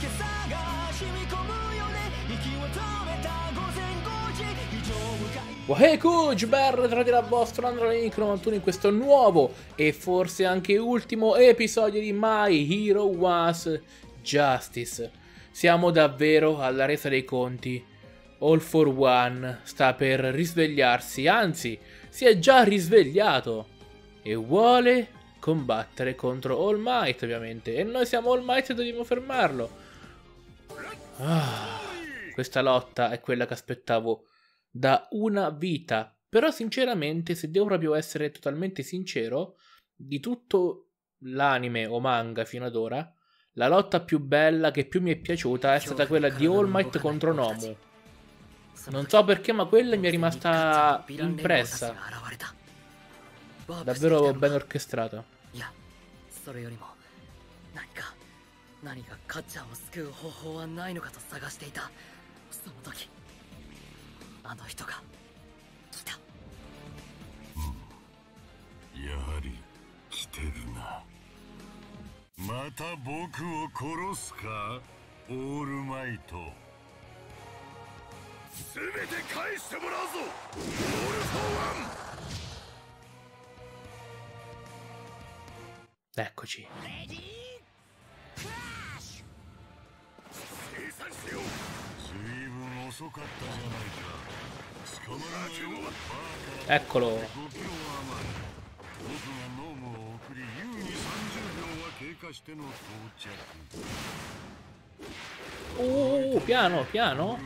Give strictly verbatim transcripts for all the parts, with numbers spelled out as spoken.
Wahekuj, ben ritrovati dal vostro Androlink novantuno in questo nuovo e forse anche ultimo episodio di My Hero Was Justice. Siamo davvero alla resa dei conti. All for One sta per risvegliarsi, anzi si è già risvegliato e vuole combattere contro All Might, ovviamente, e noi siamo All Might e dobbiamo fermarlo. Ah, questa lotta è quella che aspettavo da una vita, però sinceramente, se devo proprio essere totalmente sincero, di tutto l'anime o manga fino ad ora, la lotta più bella che più mi è piaciuta è stata quella di All Might contro Nomu. Non so perché, ma quella mi è rimasta impressa. Davvero ben orchestrata. Eccoci. Eccolo. Uh, piano, piano.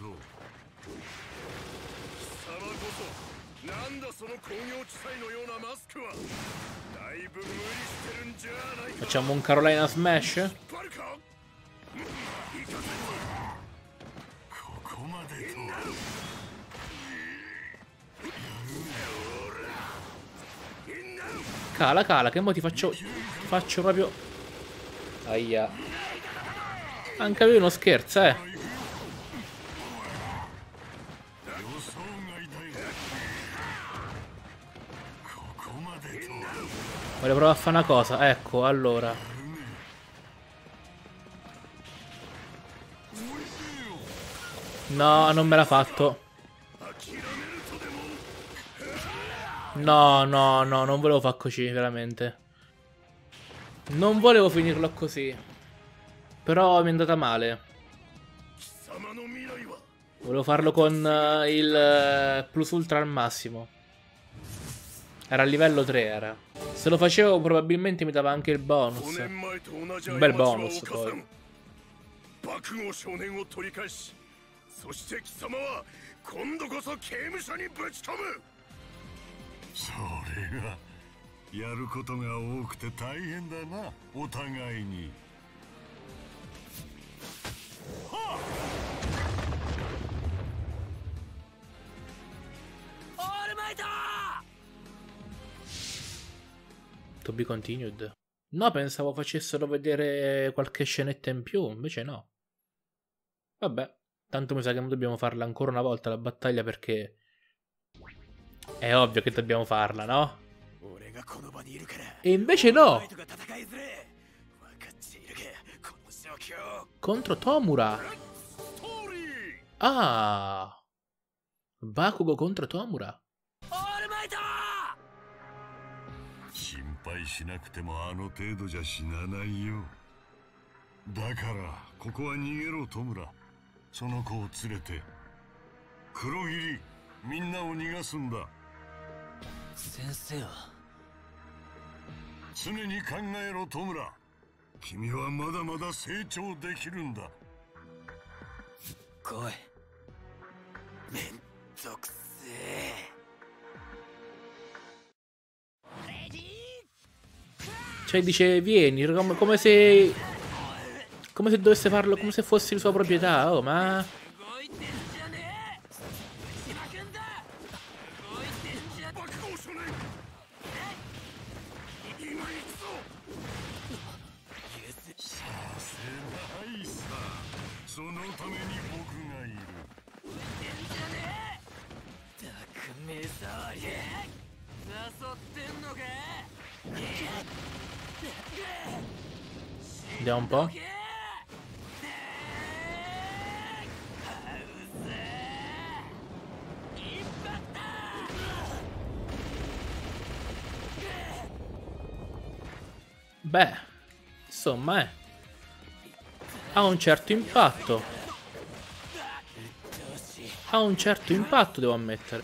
Facciamo un Carolina Smash? Cala, cala, che mo ti faccio... Ti faccio proprio... Aia. Anche lui uno scherzo, eh. Voglio provare a fare una cosa, ecco, allora. No, non me l'ha fatto. No, no, no, non volevo far così, veramente. Non volevo finirlo così. Però mi è andata male. Volevo farlo con uh, il uh, plus ultra al massimo. Era a livello tre, era. Se lo facevo probabilmente mi dava anche il bonus. Un bel bonus poi. To be continued. No, pensavo facessero vedere qualche scenetta in più, invece no. Vabbè, tanto mi sa che non dobbiamo farla ancora una volta la battaglia perché è ovvio che dobbiamo farla, no? E invece no! Contro Tomura! Ah! Bakugo contro Tomura! Cioè dice vieni, come, come se come se dovesse farlo, come se fosse di sua proprietà. Oh, ma vediamo un po'. Beh, insomma, eh. Ha un certo impatto. Ha un certo impatto, devo ammettere.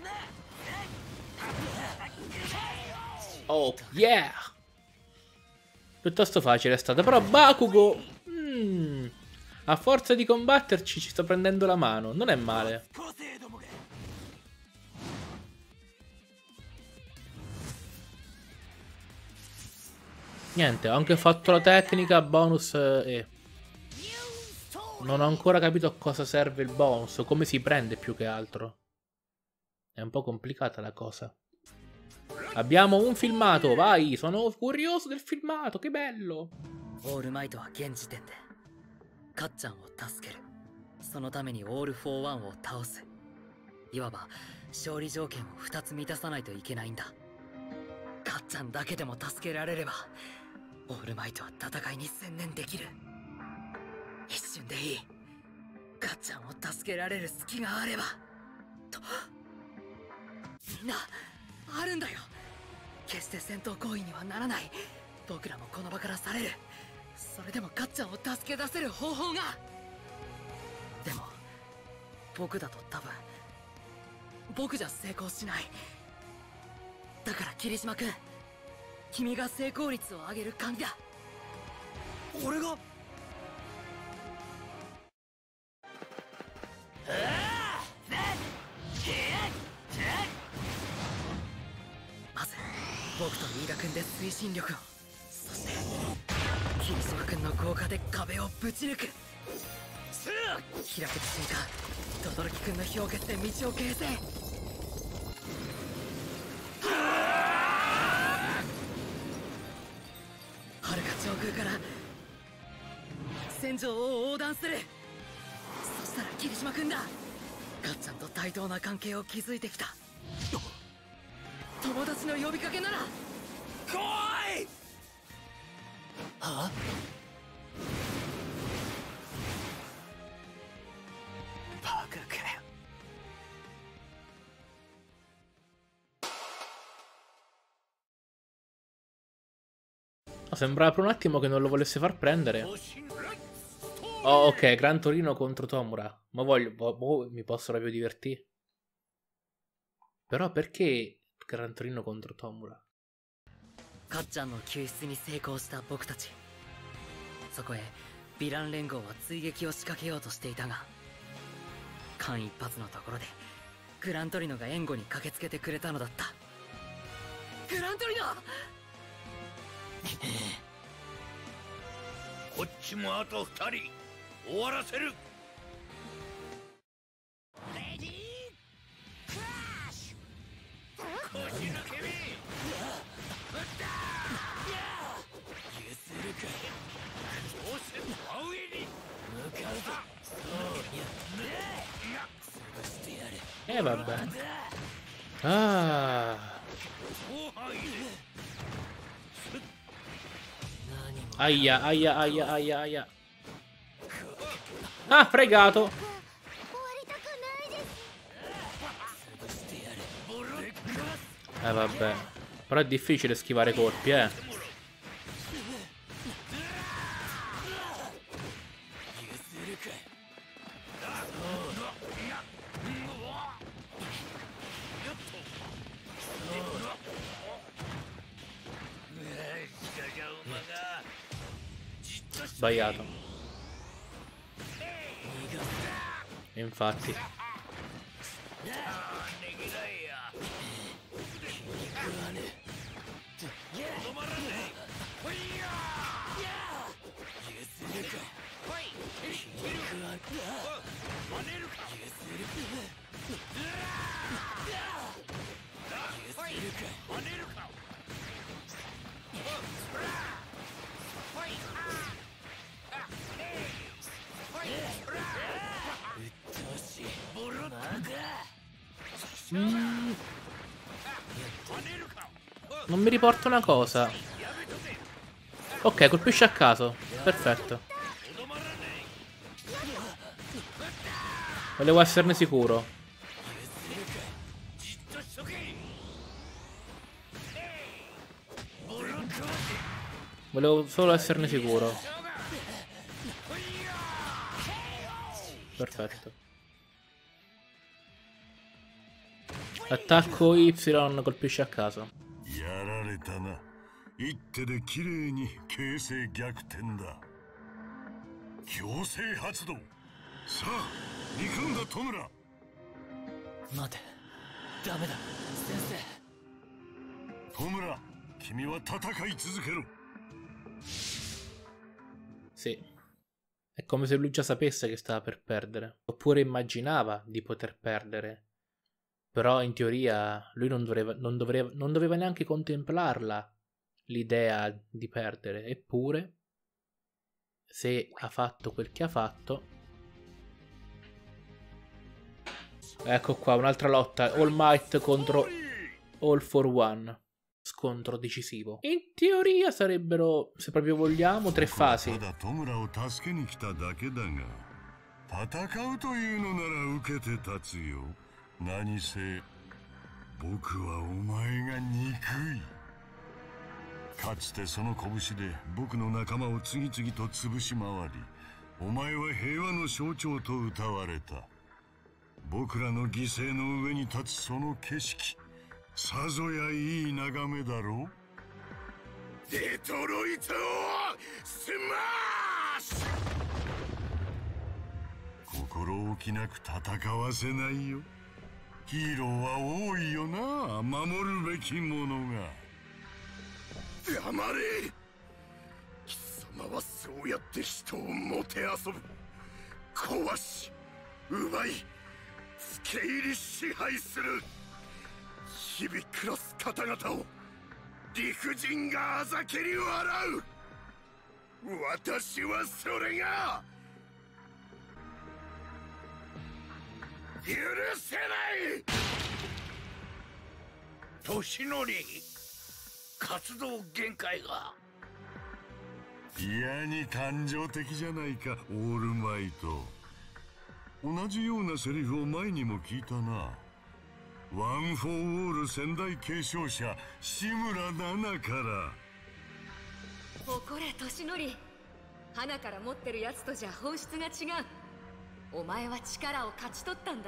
Oh, yeah! Piuttosto facile è stata, però Bakugo... Mm, a forza di combatterci ci sta prendendo la mano, non è male. Niente, ho anche fatto la tecnica bonus e... Non ho ancora capito a cosa serve il bonus, o come si prende più che altro. È un po' complicata la cosa. Abbiamo un filmato, vai, sono curioso del filmato, che bello. All Might は現時点でかっちゃんを助ける。そのために All for One を倒す。いわば勝利条件をふたつ満たさないといけないんだ。かっちゃんだけでも助けられればオールマイトは戦いに専念できる。一瞬でいい。かっちゃんを助けられる隙があればと。みんなあるんだよ。決して戦闘行為にはならない。僕らもこの場から去れる。それでもかっちゃんを助け出せる方法が。でも僕だと多分僕じゃ成功しない。だから霧島君、君が成功率を上げる鍵だ。俺がまず僕と飯田君で推進力を、そして霧島君の効果で壁をぶち抜く。開けた瞬間轟君の氷結で道を形成。はるか上空から戦場を横断する。そしたら霧島君だ。かっちゃんと対等な関係を築いてきた友達の呼びかけなら来い。はあ、バカかよ。 Sembrava per un attimo che non lo volesse far prendere. Oh, ok, Gran Torino contro Tomura. Ma voglio, boh, mi posso proprio divertire. Però perché Gran Torino contro Tomura? かっちゃんの救出に成功した僕たち。そこへヴィラン連合は追撃を仕掛けようとしていたが、間一髪のところでグラントリノが援護に駆けつけてくれたのだった。グラントリノこっちもあとふたり終わらせる。レディークラッシュ。こじ抜けめ。ぶったー。ゆするか。挑戦真上に向かうぞ。そうや。潰してやる。 Eh vabbè. Ah. Aia, aia, aia, aia, aia. Ah, fregato. Eh vabbè. Però è difficile schivare colpi, eh. Sbagliato. Infatti. Mm. Non mi riporta una cosa. Ok, colpisce a caso. Perfetto. Volevo esserne sicuro. Volevo solo esserne sicuro. Perfetto. Attacco Y, colpisce a caso. やられたな。一手で綺麗に形勢逆転だ。強制発動。さあ、行くんだトムラ。 待て、ダメだ先生。 トムラ、君は戦い続けろ。 Sì. È come se lui già sapesse che stava per perdere. Oppure immaginava di poter perdere. Però in teoria lui non doveva, non doveva, non doveva neanche contemplarla l'idea di perdere. Eppure, se ha fatto quel che ha fatto... Ecco qua, un'altra lotta. All Might contro All for One. Scontro decisivo. In teoria sarebbero, se proprio vogliamo, tre fasi. 何せ僕はお前が憎い。かつてその拳で僕の仲間を次々と潰し回り、お前は平和の象徴と謳われた。僕らの犠牲の上に立つその景色、さぞやいい眺めだろう。デトロイトスマッシュ。心置きなく戦わせないよ。 ヒーローは多いよな、守るべきものが。黙れ。貴様はそうやって人をもてあそぶ、壊し奪い付け入り支配する。日々暮らす方々を理不尽があざけり笑う。私はそれが 許せない。年寄り活動限界が。いやに感情的じゃないか、オールマイト。同じようなセリフを前にも聞いたな。ワン・フォー・オール仙台継承者志村奈々から。 誇れ年寄り、花から持ってるやつとじゃ本質が違う。 お前は力を勝ち取ったんだ。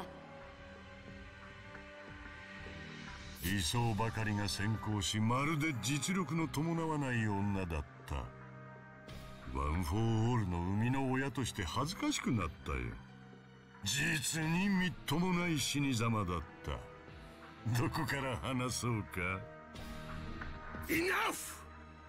理想ばかりが先行し、まるで実力の伴わない女だった。ワン・フォー・オールの生みの親として恥ずかしくなったよ。実にみっともない死に様だった。どこから話そうか。イナフ。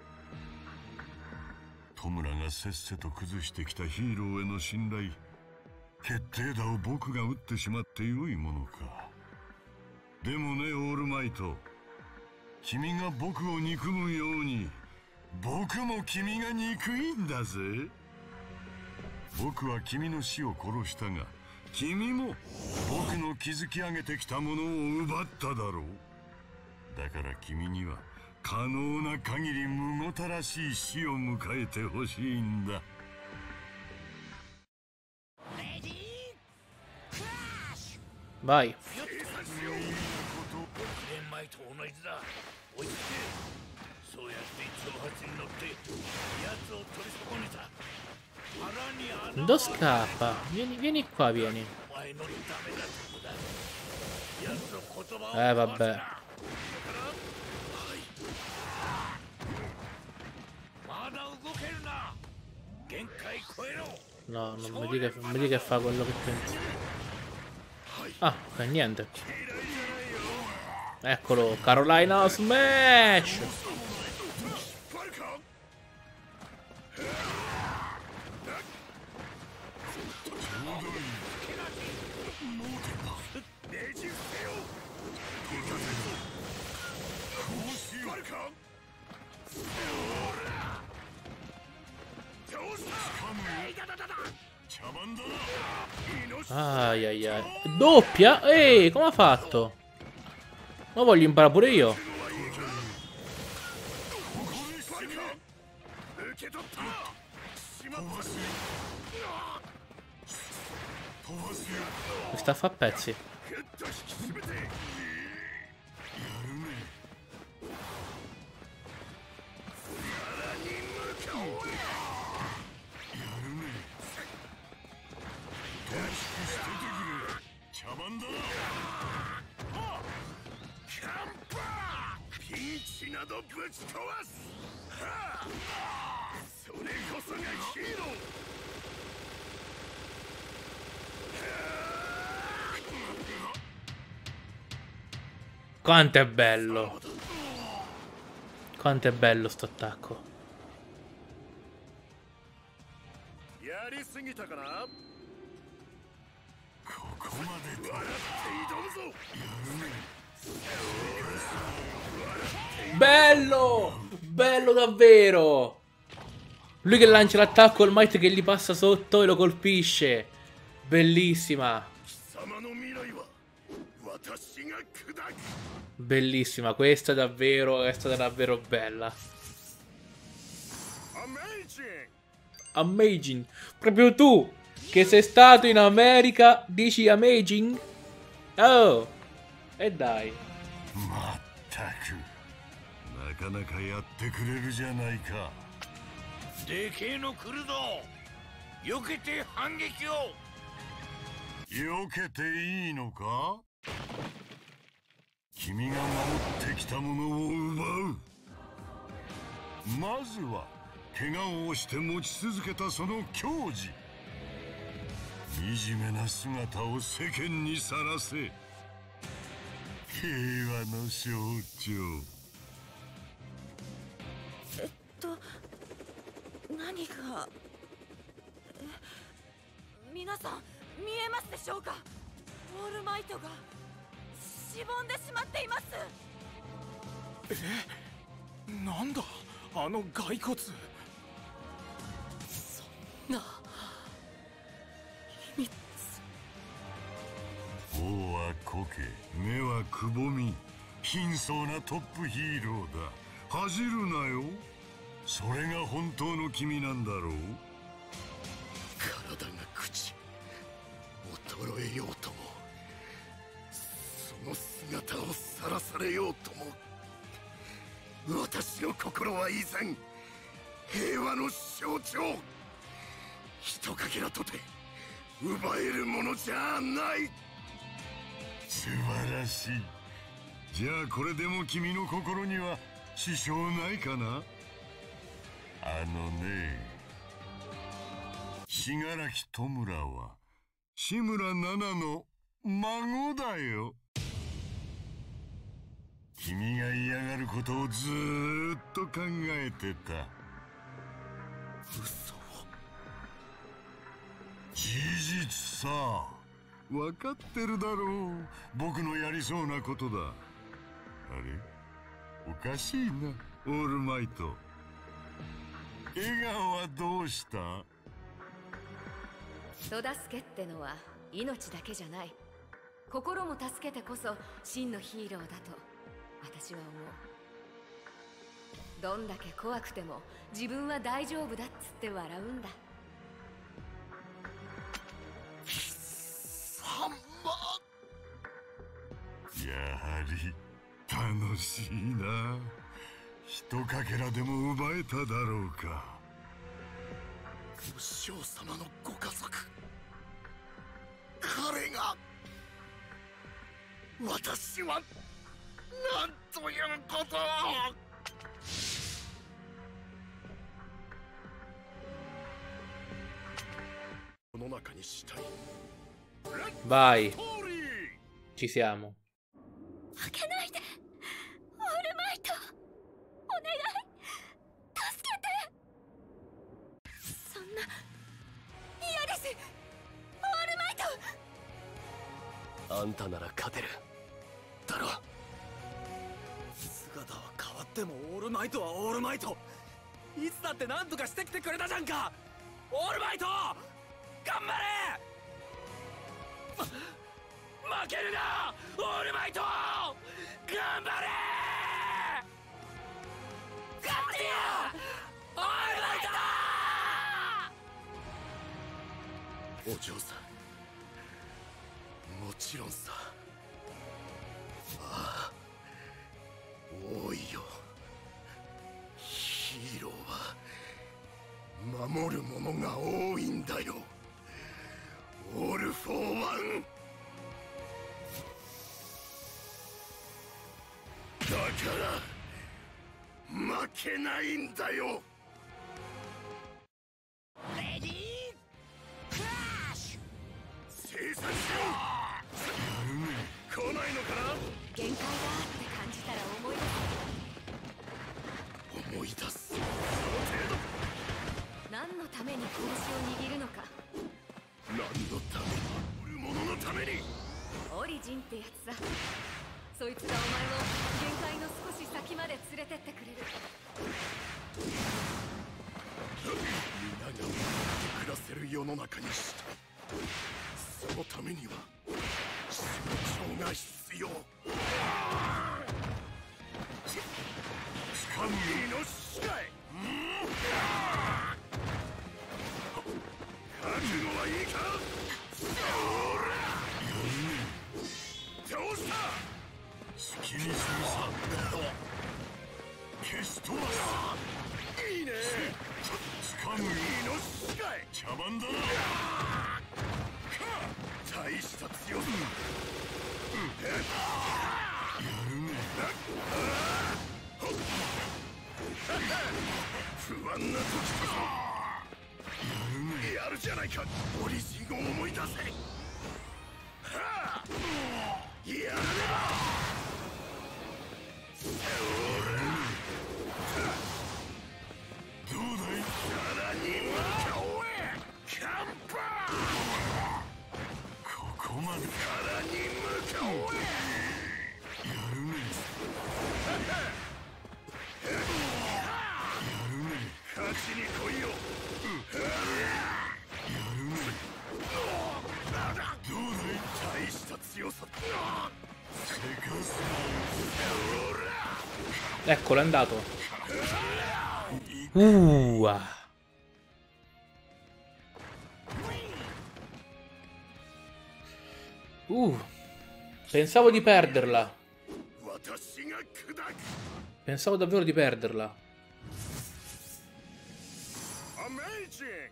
トムラがせっせと崩してきたヒーローへの信頼、 決定打を僕が打ってしまってよいものか。でもね、オールマイト。君が僕を憎むように、僕も君が憎いんだぜ。僕は君の死を殺したが、君も僕の築き上げてきたものを奪っただろう。だから君には可能な限りむごたらしい死を迎えてほしいんだ。 Vai. そうやって挑発に乗って奴を取り損ねた。 Dove scappa? Vieni, vieni qua, vieni. Eh, vabbè. No, non mi dica, non mi dica che fa quello che pensa. Ah, ok, niente. Eccolo, Carolina Smash! Ai ai ai. Doppia? Ehi, come ha fatto? Ma voglio imparare pure io. Mi sta a fa' pezzi. などぶち壊す。はあ、それこそがヒーロー。 Quanto è bello. Quanto è bello sto attacco. やりすぎたかな。ここまで笑って挑むぞ。 Bello! Bello davvero! Lui che lancia l'attacco, il Might che gli passa sotto e lo colpisce. Bellissima. Bellissima, questa è davvero, è stata davvero bella. Amazing. Proprio tu, che sei stato in America, dici amazing? Oh, e dai. なかなかやってくれるじゃないか。 でけえの来るぞ。避けて反撃を。 避けていいのか。君が守ってきたものを奪う。まずは怪我をして持ち続けたその矜持。惨めな姿を世間にさらせ。平和の象徴。 えっと何が皆さん見えますでしょうか。オールマイトがしぼんでしまっています。 え、なんだあの骸骨。 そんな秘密。 王はこけ、目はくぼみ、貧相なトップヒーローだ。 恥じるなよ。それが本当の君なんだろう。体が朽ち衰えようとも、その姿を晒されようとも、私の心は依然平和の象徴。ひとかけらとて奪えるものじゃない。素晴らしい。じゃあこれでも君の心には 支障ないかな。あのね、信楽戸村は志村奈々の孫だよ。君が嫌がることをずーっと考えてた。嘘。事実さ。分かってるだろう。僕のやりそうなことだ。あれ？ おかしいな、オールマイト。笑顔はどうした？ 人助けってのは命だけじゃない。心も助けてこそ真のヒーローだと私は思う。どんだけ怖くても自分は大丈夫だっつって笑うんだ。 サンバ。やはり 楽しいな。ひとかけらでも奪えただろうか。武将様のご家族、彼が。私はなんということを。この中にしたい。 Vai, ci siamo. 開けないで、オールマイト、お願い、助けて。そんな嫌です、オールマイト。 あんたなら勝てるだろ。姿は変わってもオールマイトはオールマイト。いつだって何とかしてきてくれたじゃんか。オールマイト頑張れ。負けるなオールマイト。頑張れ。勝ってよオールマイト。お嬢さん、もちろんさ。ああ、多いよ。ヒーローは守るものが多いんだよ。オールフォーワン。だから負けないんだよ。 レディークラッシュ。 生産しろ。やるね。来ないのかな。 限界だって感じたら思い出思い出す。その程度。 す。何のために拳を握るのか。 何のために。売るもののために。 オリジンってやつさ。そいつがお前を限界の少し先まで連れてってくれる。 皆が生きて暮らせる世の中にしたい。そのためには象徴が必要。つかみのしかい。覚悟はいいか。ほら倒した。好きにするさ。消し飛ばす。いいね。つかむいいのしかい。茶番だな。大した強さだ。やるね。不安な時こそやるね。やるじゃないか。オリジンを思い出せ。はあ、やれば。どうだい。さらに向かおう。カンパー。ここまで。さらに向かおう。やるね。やるね。勝ちに来いよ。やるね。どうだい。大した強さ。せかす。 Eccolo, è andato. Uh, ah. Uh, pensavo di perderla. Pensavo davvero di perderla. Amazing!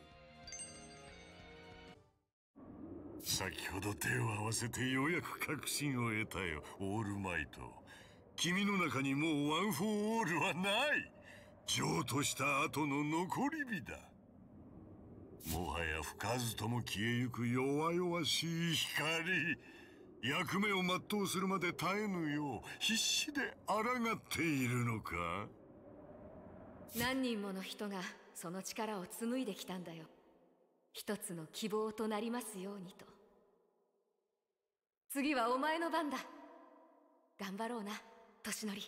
先ほど手を合わせてようやく確信を得たよ、オールマイト。君の中にもうワン・フォー・オールはない。譲渡した後の残り火だ。もはや吹かずとも消えゆく弱々しい光。役目を全うするまで絶えぬよう必死で抗っているのか。 何人もの人がその力を紡いできたんだよ。一つの希望となりますようにと。次はお前の番だ。頑張ろうな、年寄り。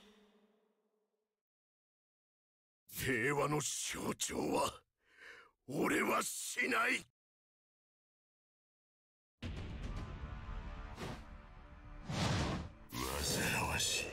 平和の象徴は俺はしない。煩わしい。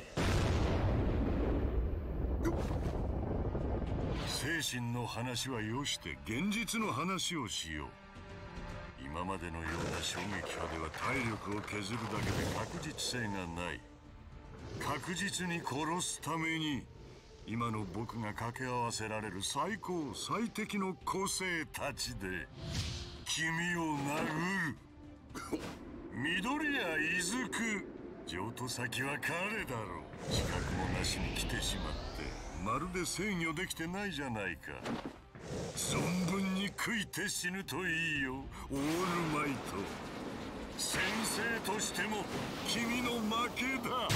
精神の話はよして現実の話をしよう。今までのような衝撃波では体力を削るだけで確実性がない。確実に殺すために今の僕が掛け合わせられる最高最適の個性たちで君を殴る。緑谷いずく。譲渡先は彼だろう。資格もなしに来てしまってまるで制御できてないじゃないか。存分に食いて死ぬといいよ、オールマイト。先生としても君の負けだ。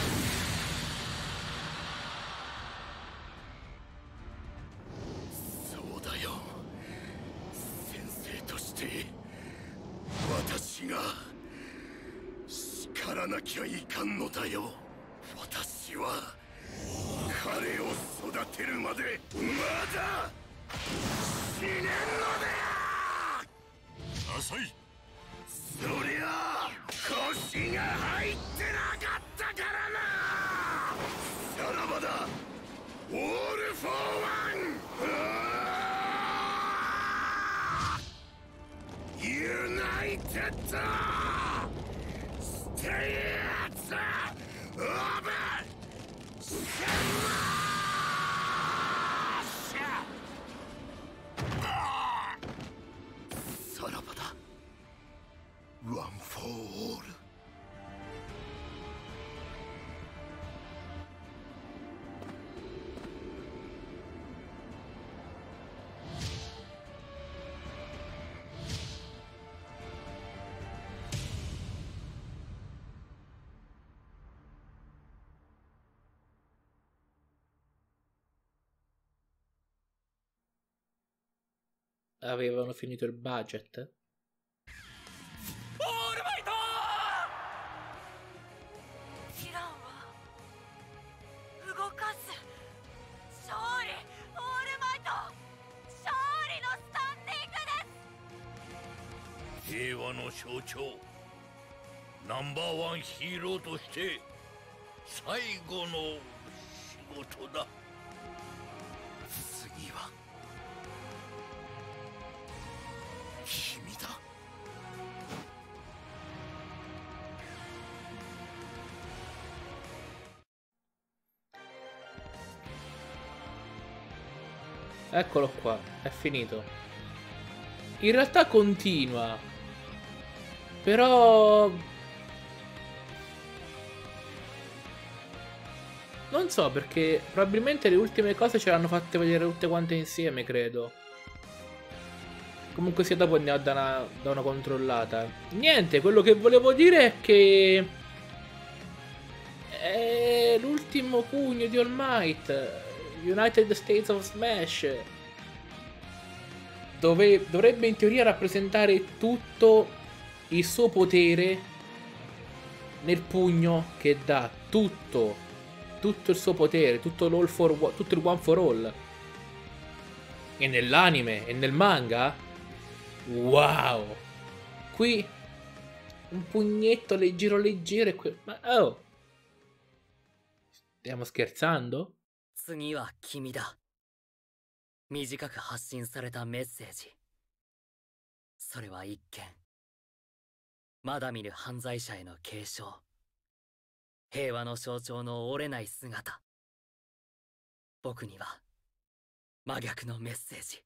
そうだよ、先生として私が叱らなきゃいかんのだよ。私は彼を育てるまでまだ死ねんのだよ。浅い。そりゃ腰が入ってなかったからな。さらばだ、オールフォーワン。ユナイテッドステイツオブシャさらばだ、ワン・フォー・オール。 avevano finito il budget? オールマイトティランは動かす勝利オールマイト勝利のスタンディングです。 平和の象徴ナンバーワンヒーローとして最後の仕事だ。次は君だ。 Eccolo qua, è finito. In realtà continua. Però... non so, perché probabilmente le ultime cose ce l'hanno fatte vedere tutte quante insieme, credo. Comunque sia, dopo andiamo da una, da una controllata. Niente, quello che volevo dire è che... è l'ultimo pugno di All Might. United States of Smash. Dove dovrebbe in teoria rappresentare tutto il suo potere nel pugno che dà. Tutto. Tutto il suo potere. Tutto, l'all for, tutto il one for all. E nell'anime e nel manga. Wow. Qui un pugnetto leggero leggero e que... ma oh. Stiamo scherzando? 次は君だ。短く発信されたメッセージ。それは一見まだ見ぬ犯罪者への警鐘。平和の象徴の折れない姿。僕には真逆のメッセージ。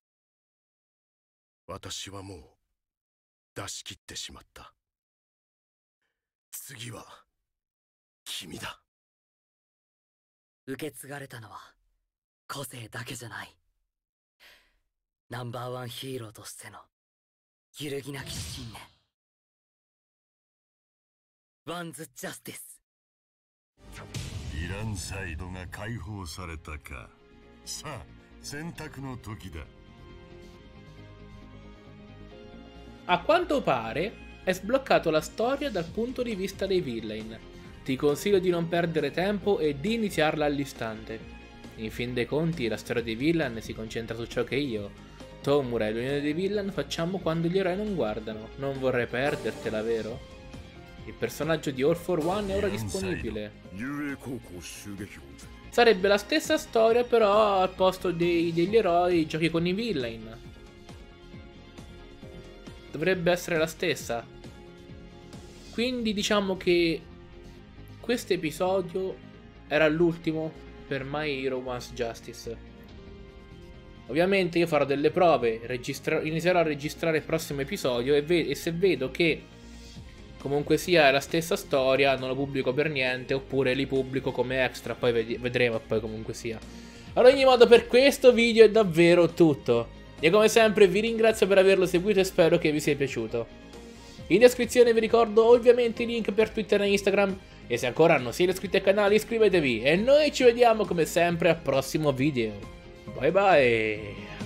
私はもう出し切ってしまった。次は君だ。 受け継がれたのは個性だけじゃない。ナンバーワンヒーローとしての揺るぎなき信念。ワンズ・ジャスティス。 イランサイドが解放されたか。さあ、選択の時だ。 A quanto pare è sbloccato la storia dal punto di vista dei villain. Ti consiglio di non perdere tempo e di iniziarla all'istante. In fin dei conti la storia dei villain si concentra su ciò che io, Tomura e l'unione dei villain facciamo quando gli eroi non guardano. Non vorrei perdertela, vero? Il personaggio di All for One è ora disponibile. Sarebbe la stessa storia, però al posto dei, degli eroi giochi con i villain. Dovrebbe essere la stessa. Quindi diciamo che questo episodio era l'ultimo per My Hero One's Justice. Ovviamente io farò delle prove, inizierò a registrare il prossimo episodio e, e se vedo che comunque sia la stessa storia non lo pubblico per niente, oppure li pubblico come extra, poi ved vedremo poi comunque sia. Ad ogni modo, per questo video è davvero tutto. E come sempre vi ringrazio per averlo seguito e spero che vi sia piaciuto. In descrizione vi ricordo ovviamente i link per Twitter e Instagram. E se ancora non siete iscritti al canale iscrivetevi. E noi ci vediamo come sempre al prossimo video. Bye bye.